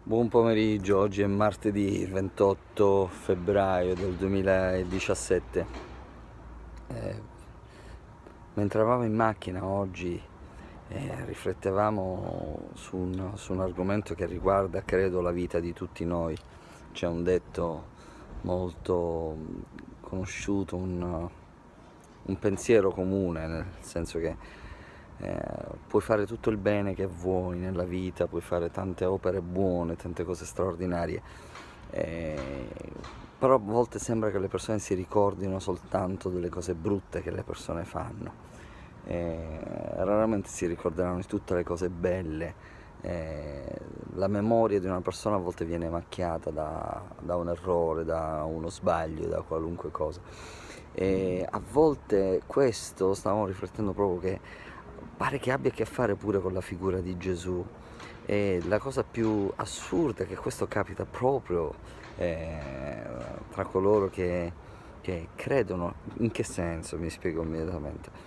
Buon pomeriggio, oggi è martedì 28 febbraio del 2017. Eh, Mentre eravamo in macchina oggi riflettevamo su un argomento che riguarda, credo, la vita di tutti noi. C'è un detto molto conosciuto, un pensiero comune, nel senso che puoi fare tutto il bene che vuoi nella vita, puoi fare tante opere buone, tante cose straordinarie, eh, però a volte sembra che le persone si ricordino soltanto delle cose brutte che le persone fanno. Raramente si ricorderanno di tutte le cose belle. La memoria di una persona a volte viene macchiata da un errore, da uno sbaglio, da qualunque cosa. E a volte questo, stavamo riflettendo proprio, che pare che abbia a che fare pure con la figura di Gesù. E la cosa più assurda è che questo capita proprio eh, tra coloro che credono. In che senso? Mi spiego immediatamente.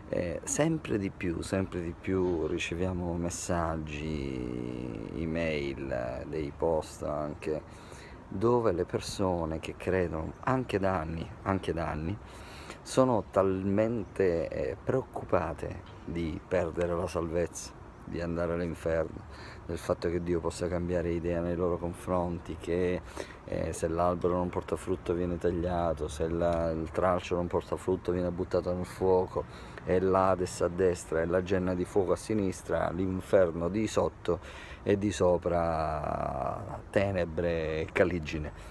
Sempre di più riceviamo messaggi, email, dei post anche, dove le persone che credono anche da anni, sono talmente preoccupate di perdere la salvezza, di andare all'inferno, del fatto che Dio possa cambiare idea nei loro confronti, che se l'albero non porta frutto viene tagliato, se il tralcio non porta frutto viene buttato nel fuoco, e l'Ades a destra e la genna di fuoco a sinistra, l'inferno di sotto e di sopra tenebre e caligine.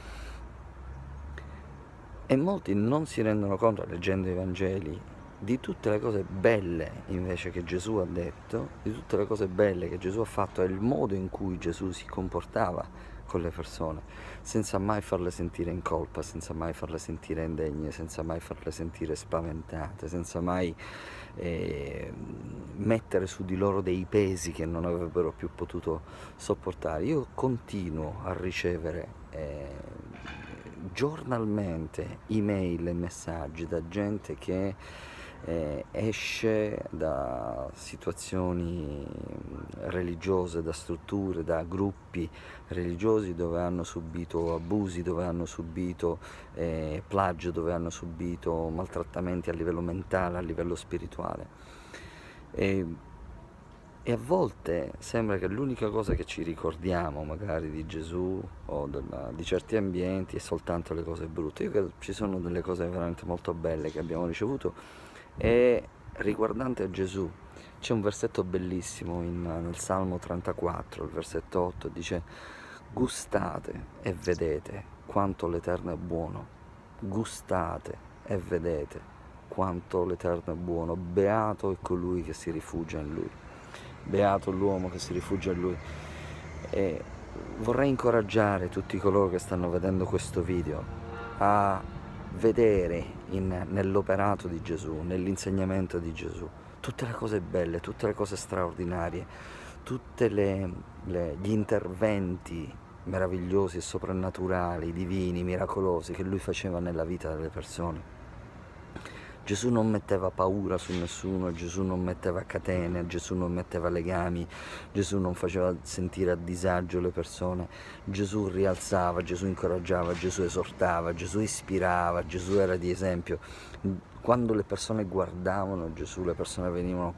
E molti non si rendono conto, leggendo i Vangeli, di tutte le cose belle invece che Gesù ha detto, di tutte le cose belle che Gesù ha fatto, e il modo in cui Gesù si comportava con le persone, senza mai farle sentire in colpa, senza mai farle sentire indegne, senza mai farle sentire spaventate, senza mai mettere su di loro dei pesi che non avrebbero più potuto sopportare. Io continuo a ricevere giornalmente email e messaggi da gente che esce da situazioni religiose, da strutture, da gruppi religiosi dove hanno subito abusi, dove hanno subito plagio, dove hanno subito maltrattamenti a livello mentale, a livello spirituale. E, e a volte sembra che l'unica cosa che ci ricordiamo magari di Gesù o di certi ambienti è soltanto le cose brutte. Io credo ci sono delle cose veramente molto belle che abbiamo ricevuto, e riguardante a Gesù c'è un versetto bellissimo nel Salmo 34, il versetto 8, dice: gustate e vedete quanto l'Eterno è buono, gustate e vedete quanto l'Eterno è buono, beato è colui che si rifugia in Lui, beato l'uomo che si rifugia in Lui. E vorrei incoraggiare tutti coloro che stanno vedendo questo video a vedere nell'operato di Gesù, nell'insegnamento di Gesù, tutte le cose belle, tutte le cose straordinarie, tutti gli interventi meravigliosi e soprannaturali, divini, miracolosi che Lui faceva nella vita delle persone. Gesù non metteva paura su nessuno, Gesù non metteva catene, Gesù non metteva legami, Gesù non faceva sentire a disagio le persone, Gesù rialzava, Gesù incoraggiava, Gesù esortava, Gesù ispirava, Gesù era di esempio. Quando le persone guardavano Gesù, le persone venivano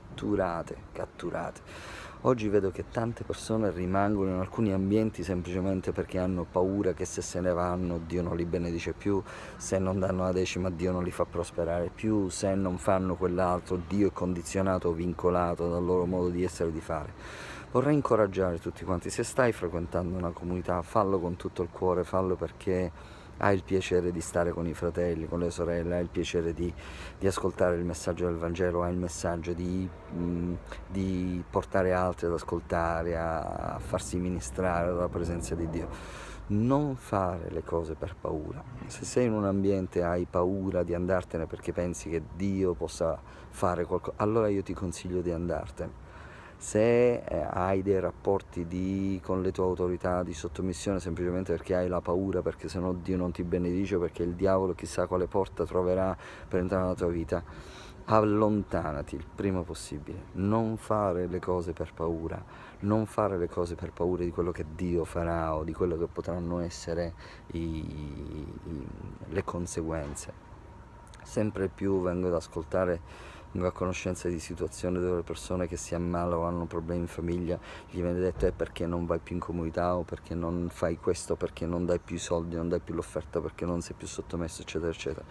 catturate. Oggi vedo che tante persone rimangono in alcuni ambienti semplicemente perché hanno paura che se ne vanno Dio non li benedice più, se non danno la decima Dio non li fa prosperare più, se non fanno quell'altro Dio è condizionato o vincolato dal loro modo di essere e di fare. Vorrei incoraggiare tutti quanti: se stai frequentando una comunità, fallo con tutto il cuore, fallo perché hai il piacere di stare con i fratelli, con le sorelle, hai il piacere di ascoltare il messaggio del Vangelo, hai il messaggio di portare altri ad ascoltare, a farsi ministrare dalla presenza di Dio. Non fare le cose per paura. Se sei in un ambiente e hai paura di andartene perché pensi che Dio possa fare qualcosa, allora io ti consiglio di andartene. Se hai dei rapporti con le tue autorità di sottomissione semplicemente perché hai la paura, perché sennò Dio non ti benedice, perché il diavolo chissà quale porta troverà per entrare nella tua vita, allontanati il prima possibile, non fare le cose per paura, non fare le cose per paura di quello che Dio farà o di quello che potranno essere le conseguenze. Sempre più vengo ad ascoltare, vengo a conoscenza di situazioni dove le persone che si ammalano o hanno problemi in famiglia gli viene detto è perché non vai più in comunità o perché non fai questo, perché non dai più i soldi, non dai più l'offerta, perché non sei più sottomesso, eccetera eccetera.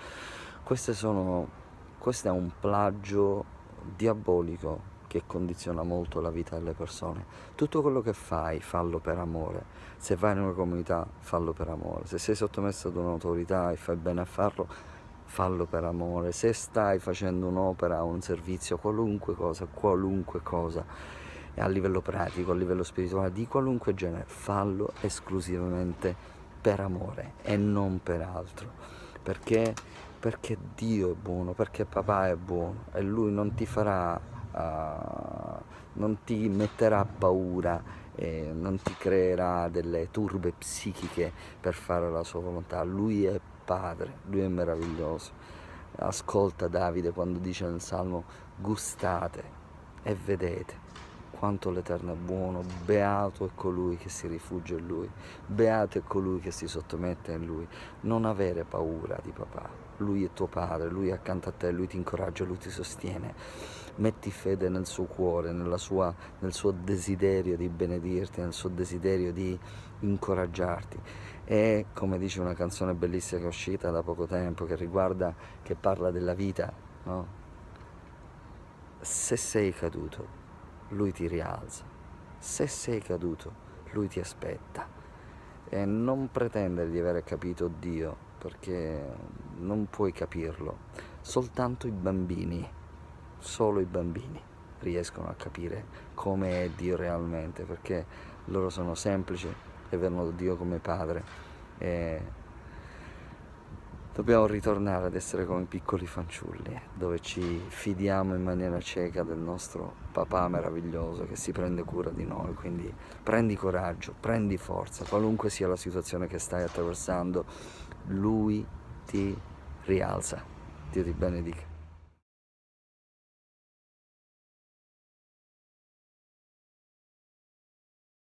Questo è un plagio diabolico che condiziona molto la vita delle persone. Tutto quello che fai, fallo per amore. Se vai in una comunità, fallo per amore. Se sei sottomesso ad un'autorità e fai bene a farlo, fallo per amore. Se stai facendo un'opera, un servizio, qualunque cosa, a livello pratico, a livello spirituale, di qualunque genere, fallo esclusivamente per amore e non per altro. Perché? Perché Dio è buono, perché papà è buono e Lui non ti farà, non ti metterà paura, non ti creerà delle turbe psichiche per fare la sua volontà. Lui è Padre, Lui è meraviglioso. Ascolta Davide quando dice nel Salmo: gustate e vedete quanto l'Eterno è buono, beato è colui che si rifugia in Lui, beato è colui che si sottomette in Lui. Non avere paura di papà, Lui è tuo padre, Lui è accanto a te, Lui ti incoraggia, Lui ti sostiene. Metti fede nel suo cuore, nel suo desiderio di benedirti, nel suo desiderio di incoraggiarti. E come dice una canzone bellissima che è uscita da poco tempo, che parla della vita, no? Se sei caduto, Lui ti rialza. Se sei caduto, Lui ti aspetta. E non pretendere di aver capito Dio, perché non puoi capirlo. Soltanto i bambini, solo i bambini riescono a capire come è Dio realmente, perché loro sono semplici e vedono Dio come Padre. E dobbiamo ritornare ad essere come piccoli fanciulli, dove ci fidiamo in maniera cieca del nostro papà meraviglioso che si prende cura di noi. Quindi prendi coraggio, prendi forza, qualunque sia la situazione che stai attraversando, Lui ti rialza. Dio ti benedica.